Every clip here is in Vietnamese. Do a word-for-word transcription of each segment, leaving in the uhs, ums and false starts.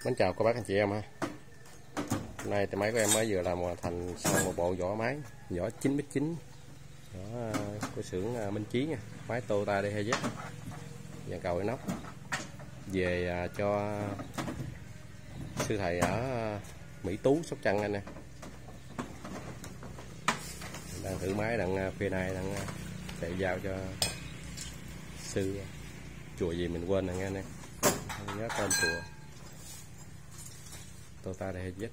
Mến chào các bác anh chị em ha. Hôm nay thì máy của em mới vừa làm hoàn thành xong một bộ vỏ máy vỏ chín mét chín vỏ của xưởng Minh Chí nha, máy Toyota đê hai Z dàn cầu inox về cho sư thầy ở Mỹ Tú, Sóc Trăng anh nè. Đang thử máy đặng phía này đang chạy giao cho sư chùa gì mình quên rồi nghe nè, không nhớ tên chùa. Toyota đê hai Z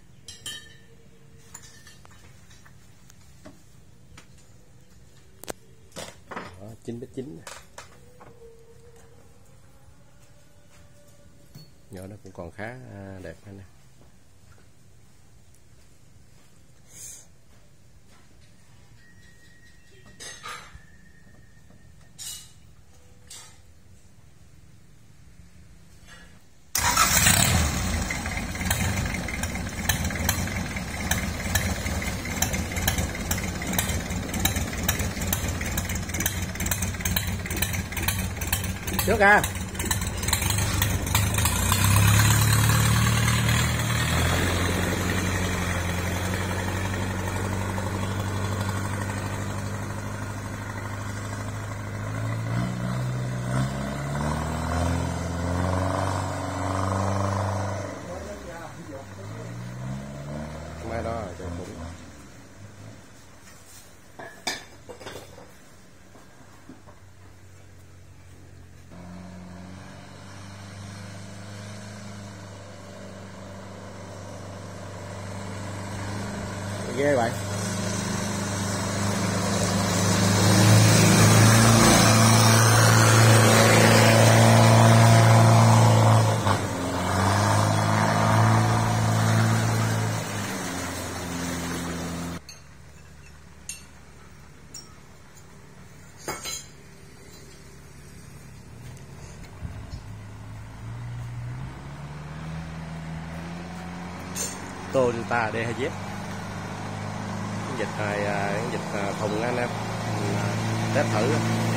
chín mét chín, nhỏ nó cũng còn khá đẹp anh nè. Trước à. Máy đó rồi cũng ghê vậy. Toyota đê hai Z dịch này dịch thùng anh em test thử.